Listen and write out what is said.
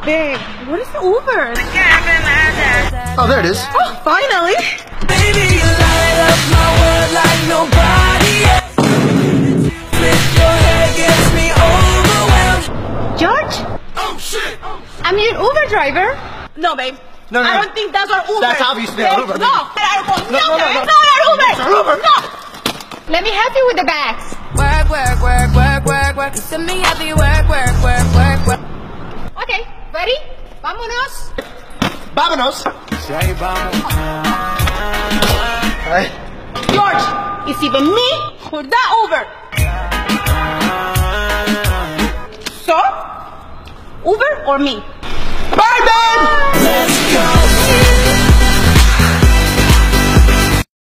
Babe, what is the Uber? Oh, there it is. Oh, finally. Baby, you light up my world like nobody else. With your hair gets me overwhelmed. George? Oh, shit. I'm your Uber driver. No, babe. No. I don't think that's our Uber. That's obviously our Uber. No, No. it's not our Uber. It's our Uber. No. Let me help you with the bags. Work, work, work, work, work, work. You send me happy work, work, work, work, work. Okay, ready? Vámonos. Vámonos. Hey. George, it's either me or that Uber. So, Uber or me? Bye, babe. Let's go.